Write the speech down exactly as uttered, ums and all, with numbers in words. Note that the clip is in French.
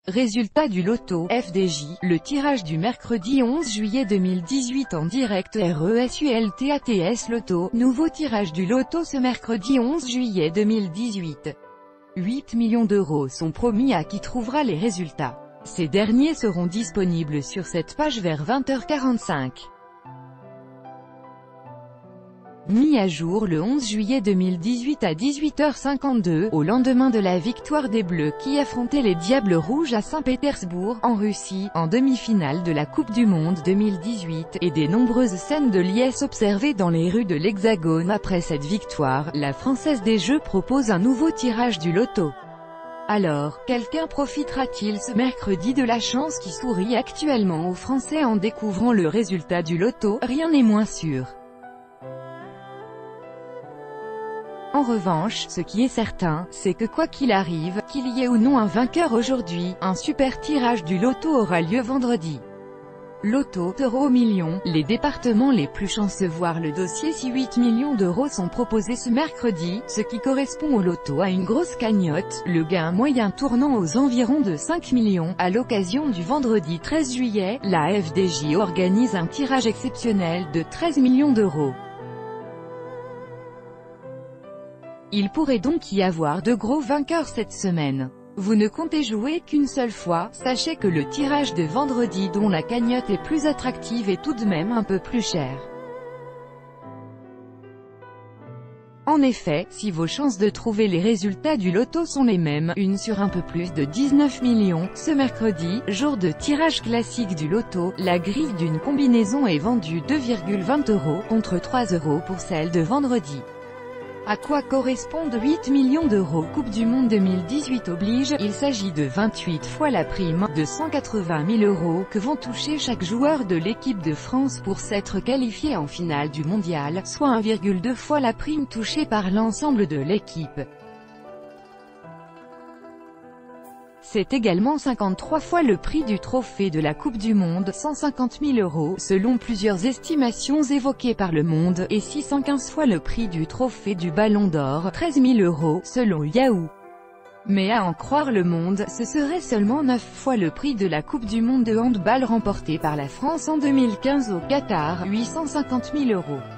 Résultat du loto, F D J, le tirage du mercredi onze juillet deux mille dix-huit en direct RESULTATS Loto, nouveau tirage du loto ce mercredi onze juillet deux mille dix-huit. huit millions d'euros sont promis à qui trouvera les résultats. Ces derniers seront disponibles sur cette page vers vingt heures quarante-cinq. Mis à jour le onze juillet deux mille dix-huit à dix-huit heures cinquante-deux, au lendemain de la victoire des Bleus qui affrontaient les Diables Rouges à Saint-Pétersbourg, en Russie, en demi-finale de la Coupe du Monde deux mille dix-huit, et des nombreuses scènes de liesse observées dans les rues de l'Hexagone après cette victoire, la Française des Jeux propose un nouveau tirage du loto. Alors, quelqu'un profitera-t-il ce mercredi de la chance qui sourit actuellement aux Français en découvrant le résultat du loto? Rien n'est moins sûr. En revanche, ce qui est certain, c'est que quoi qu'il arrive, qu'il y ait ou non un vainqueur aujourd'hui, un super tirage du loto aura lieu vendredi. Loto, euro millions, les départements les plus chanceux voient le dossier si huit millions d'euros sont proposés ce mercredi, ce qui correspond au loto à une grosse cagnotte, le gain moyen tournant aux environs de cinq millions. À l'occasion du vendredi treize juillet, la F D J organise un tirage exceptionnel de treize millions d'euros. Il pourrait donc y avoir de gros vainqueurs cette semaine. Vous ne comptez jouer qu'une seule fois, sachez que le tirage de vendredi dont la cagnotte est plus attractive est tout de même un peu plus cher. En effet, si vos chances de trouver les résultats du loto sont les mêmes, une sur un peu plus de dix-neuf millions, ce mercredi, jour de tirage classique du loto, la grille d'une combinaison est vendue deux virgule vingt euros, contre trois euros pour celle de vendredi. À quoi correspondent huit millions d'euros? Coupe du Monde deux mille dix-huit oblige, il s'agit de vingt-huit fois la prime, de cent quatre-vingt mille euros, que vont toucher chaque joueur de l'équipe de France pour s'être qualifié en finale du mondial, soit un virgule deux fois la prime touchée par l'ensemble de l'équipe. C'est également cinquante-trois fois le prix du trophée de la Coupe du Monde, cent cinquante mille euros, selon plusieurs estimations évoquées par Le Monde, et six cent quinze fois le prix du trophée du Ballon d'Or, treize mille euros, selon Yahoo. Mais à en croire Le Monde, ce serait seulement neuf fois le prix de la Coupe du Monde de handball remportée par la France en deux mille quinze au Qatar, huit cent cinquante mille euros.